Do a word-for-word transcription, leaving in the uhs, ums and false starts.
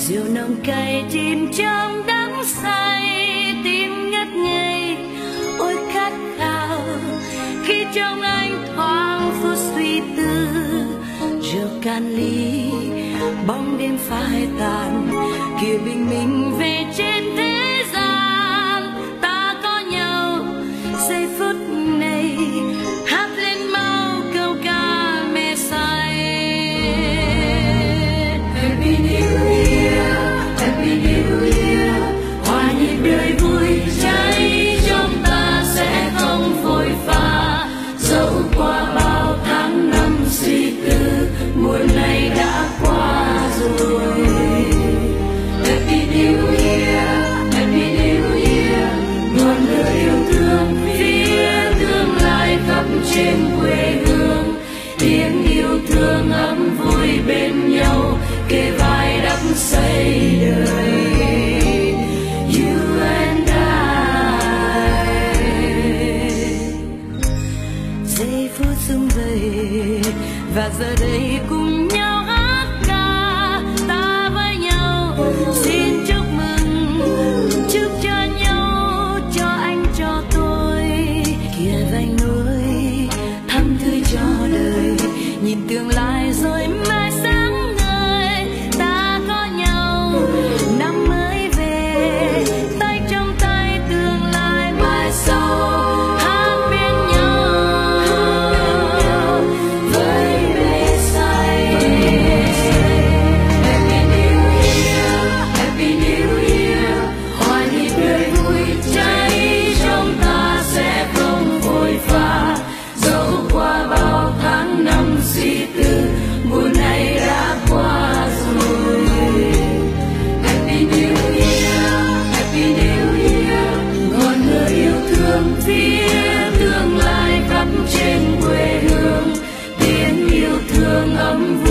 rượu nồng cay chìm trong đắm say, tim ngất ngây ôi khát khao khi trong anh thoáng phút suy tư. Rượu can ly bóng đêm phai tàn, kia bình minh về trên thế gian. Ta có nhau giây phút này, hát lên mau câu ca mê say. Happy New Year, Happy New Year, hòa nhịp đời vui cháy trong ta sẽ không vội pha. Dẫu qua bao tháng năm suy tư, mùa này đã qua rồi. Happy New Year, Happy New Year, ngọn lửa yêu thương phía tương lai khắp trên quê hương. Tiếng yêu thương ấm vui bên nhau, kề vai đắp xây đời. You and I, giây phút sum vầy và giờ đây cùng nhau hát ca. Ta với nhau xin chúc mừng, chúc cho nhau, cho anh cho tôi. Kia vành núi thắm tươi cho đời, nhìn tương lai rồi mai sáng ngời. Ta có nhau năm mới về, tay trong tay tương lai mai sau. Hát bên nhau với mê say. Happy New Year, Happy New Year, hòa nhịp đời vui cháy trong ta sẽ không vội pha. Dẫu qua bao tháng năm suy tư, mùa này đã qua rồi. Happy New Year, Happy New Year, ngọn lửa yêu thương phía tương lai khắp trên quê hương. Tiếng yêu thương ấm